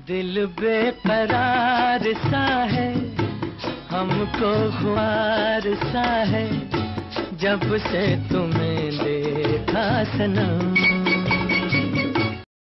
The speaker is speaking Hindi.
दिल बेकरार सा है, हमको ख्वार सा है, जब से तुम्हें देखा सनम।